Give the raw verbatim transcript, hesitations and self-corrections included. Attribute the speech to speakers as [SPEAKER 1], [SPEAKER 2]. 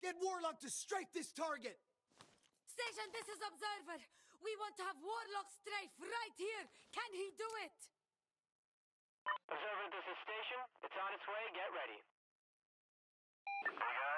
[SPEAKER 1] Get Warlock to strike this target!
[SPEAKER 2] Station, this is Observer. We want to have Warlock strafe right here. Can he do it?
[SPEAKER 3] Observer, this is Station. It's on its way. Get ready. We got